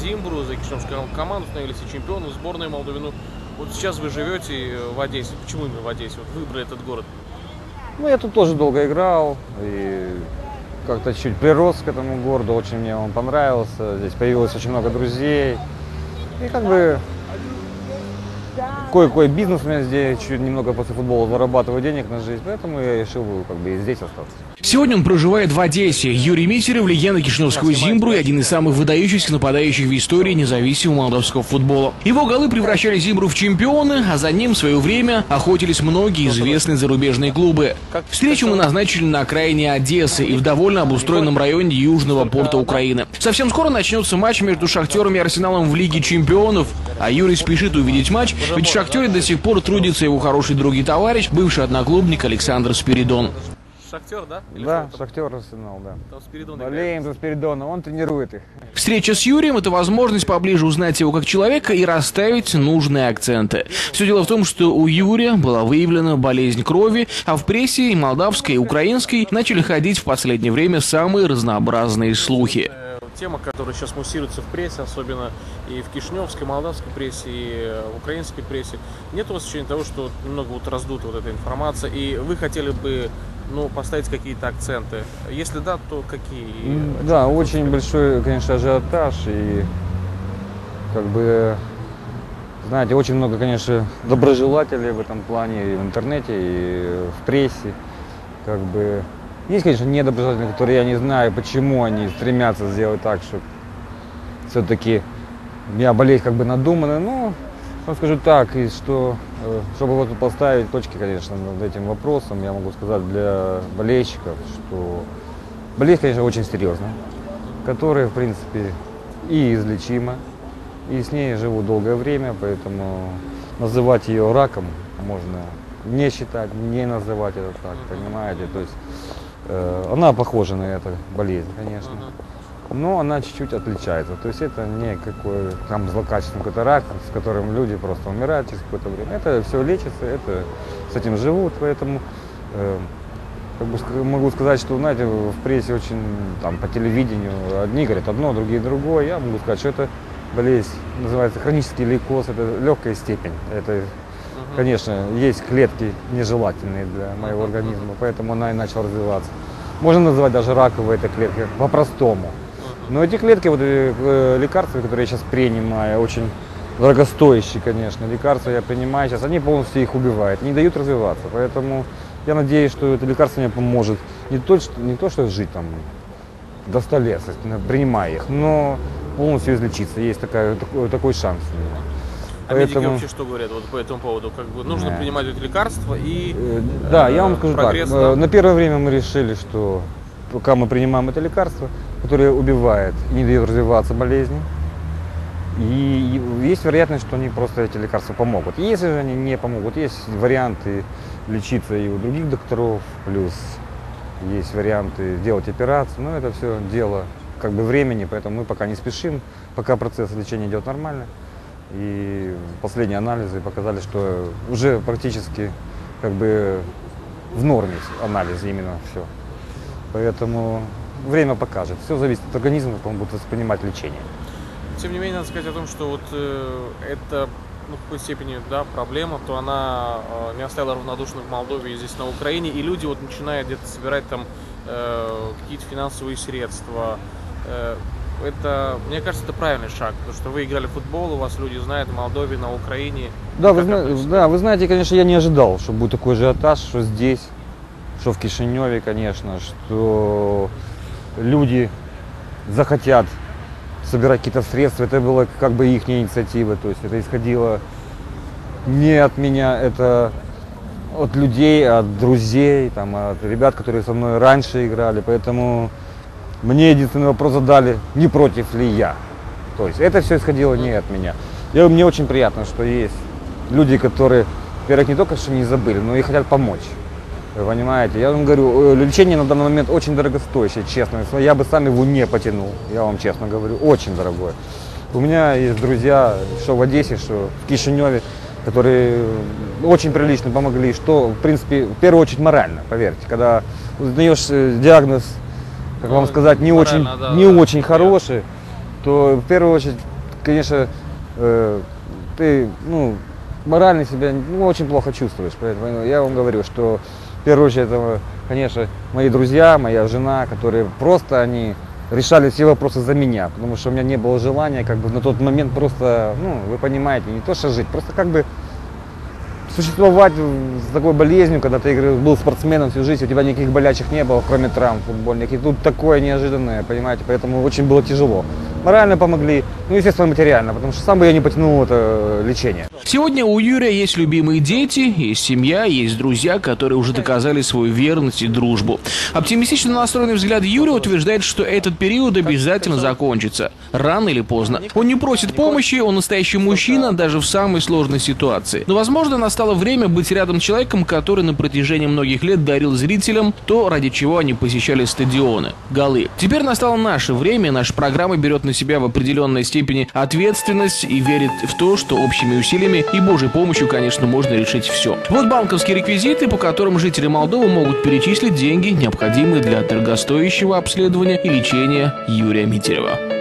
Зимбру, за кишиневскую команду, становились и чемпионом, сборной Молдовы. Ну, вот сейчас вы живете в Одессе. Почему именно в Одессе? Вот выбрали этот город. Ну, я тут тоже долго играл и как-то чуть прирос к этому городу, очень мне он понравился. Здесь появилось очень много друзей. И как бы кое-какой бизнес у меня здесь, чуть немного после футбола зарабатываю денег на жизнь, поэтому я решил как бы и здесь остаться. Сегодня он проживает в Одессе. Юрий Митерев – легенда кишиневского Зимбру и один из самых выдающихся нападающих в истории независимого молдавского футбола. Его голы превращали Зимбру в чемпионы, а за ним в свое время охотились многие известные зарубежные клубы. Встречу мы назначили на окраине Одессы и в довольно обустроенном районе южного порта Украины. Совсем скоро начнется матч между Шахтером и Арсеналом в Лиге чемпионов, а Юрий спешит увидеть матч, ведь в Шахтере до сих пор трудится его хороший друг и товарищ, бывший одноклубник Александр Спиридон. Шахтер, да? Или да, Шахтер, Арсенал, да. Там Спиридон болеем за Спиридона, он тренирует их. Встреча с Юрием – это возможность поближе узнать его как человека и расставить нужные акценты. Все дело в том, что у Юрия была выявлена болезнь крови, а в прессе и молдавской, и украинской начали ходить в последнее время самые разнообразные слухи. Тема, которая сейчас муссируется в прессе, особенно и в кишиневской, молдавской прессе, и в украинской прессе. Нет у вас ощущения того, что немного вот раздута вот эта информация, и вы хотели бы, ну, поставить какие-то акценты? Если да, то какие? Да, очень большой, конечно, ажиотаж, и как бы, знаете, очень много, конечно, доброжелателей в этом плане и в интернете, и в прессе, как бы. Есть, конечно, недоброжелатели, которые я не знаю, почему они стремятся сделать так, что все-таки я болезнь как бы надуманная. Но вам скажу так, и что, чтобы вот поставить точки, конечно, над этим вопросом, я могу сказать для болельщиков, что болезнь, конечно, очень серьезная, которая, в принципе, и излечима, и с ней живу долгое время, поэтому называть ее раком можно не считать, не называть это так, понимаете, то есть она похожа на эту болезнь, конечно, но она чуть-чуть отличается. То есть это не какой там злокачественный какой-то рак, с которым люди просто умирают через какое-то время. Это все лечится, это с этим живут, поэтому как бы могу сказать, что, знаете, в прессе очень, там, по телевидению одни говорят одно, другие другое. Я могу сказать, что это болезнь называется хронический лейкоз, это легкая степень. Это, конечно, есть клетки нежелательные для моего организма, поэтому она и начала развиваться. Можно называть даже раковой этой клеткой по-простому. Но эти клетки, вот лекарства, которые я сейчас принимаю, очень дорогостоящие, конечно, лекарства я принимаю сейчас, они полностью их убивают, не дают развиваться. Поэтому я надеюсь, что это лекарство мне поможет не то, что жить там до 100 лет, принимая их, но полностью излечиться. Есть такой шанс у меня. А медики вообще что говорят вот по этому поводу? Как бы нужно принимать эти лекарства и да, я вам скажу так. На первое время мы решили, что пока мы принимаем это лекарство, которое убивает и не дает развиваться болезни, и есть вероятность, что они просто эти лекарства помогут. И если же они не помогут, есть варианты лечиться и у других докторов, плюс есть варианты делать операцию, но это все дело как бы времени, поэтому мы пока не спешим, пока процесс лечения идет нормально. И последние анализы показали, что уже практически как бы в норме анализ именно все. Поэтому время покажет. Все зависит от организма, как он будет воспринимать лечение. Тем не менее, надо сказать о том, что вот это, ну, в какой степени, да, проблема, то она не оставила равнодушных в Молдове и здесь на Украине. И люди вот начинают где-то собирать там какие-то финансовые средства. Это, мне кажется, это правильный шаг, потому что вы играли в футбол, у вас люди знают в Молдове, на Украине. Да, вы знаете, конечно, я не ожидал, что будет такой ажиотаж, что здесь, что в Кишиневе, конечно, что люди захотят собирать какие-то средства. Это была как бы их инициатива, то есть это исходило не от меня, это от людей, от друзей, там, от ребят, которые со мной раньше играли, поэтому мне единственный вопрос задали, не против ли я. То есть это все исходило не от меня. Мне очень приятно, что есть люди, которые, во-первых, не только что не забыли, но и хотят помочь. Вы понимаете? Я вам говорю, лечение на данный момент очень дорогостоящее, честно. Я бы сам его не потянул, я вам честно говорю, очень дорогое. У меня есть друзья, что в Одессе, что в Кишиневе, которые очень прилично помогли, что, в принципе, в первую очередь морально, поверьте. Когда узнаешь диагноз, как вам сказать, не очень хороший, то в первую очередь конечно, ты, ну, морально себя, ну, очень плохо чувствуешь. Поэтому я вам говорю, что в первую очередь, это, конечно, мои друзья, моя жена, которые просто, они решали все вопросы за меня, потому что у меня не было желания, как бы, на тот момент просто, ну, вы понимаете, не то что жить, просто как бы существовать с такой болезнью, когда ты был спортсменом всю жизнь, у тебя никаких болячек не было, кроме травм футбольных. И тут такое неожиданное, понимаете, поэтому очень было тяжело. Морально помогли, ну, естественно, материально, потому что сам бы я не потянул это лечение. Сегодня у Юрия есть любимые дети, есть семья, есть друзья, которые уже доказали свою верность и дружбу. Оптимистично настроенный взгляд Юрия утверждает, что этот период обязательно закончится, рано или поздно. Он не просит помощи, он настоящий мужчина даже в самой сложной ситуации. Но, возможно, настало время быть рядом с человеком, который на протяжении многих лет дарил зрителям то, ради чего они посещали стадионы – голы. Теперь настало наше время, наша программа берет на себя в определенной степени ответственность и верит в то, что общими усилиями и Божьей помощью, конечно, можно решить все. Вот банковские реквизиты, по которым жители Молдовы могут перечислить деньги, необходимые для дорогостоящего обследования и лечения Юрия Митерева.